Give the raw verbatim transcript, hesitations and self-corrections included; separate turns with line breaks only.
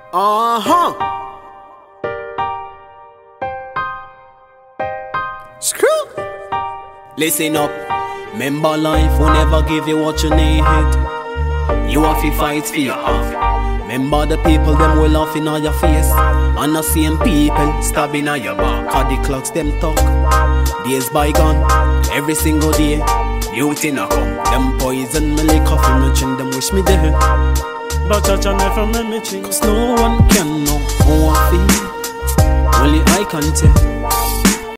Uh-huh. Screw. Listen up. Remember life will never give you what you need. You have to fight for your heart. Remember the people them will laugh in all your face, and the same people stabbing at your back. Cause the clocks them talk. Days bygone, every single day. Beauty na come. Them poison me like coffee, me drink them wish me dead. But Jah Jah never make me change. Cause no one can know how I feel. Only I can tell.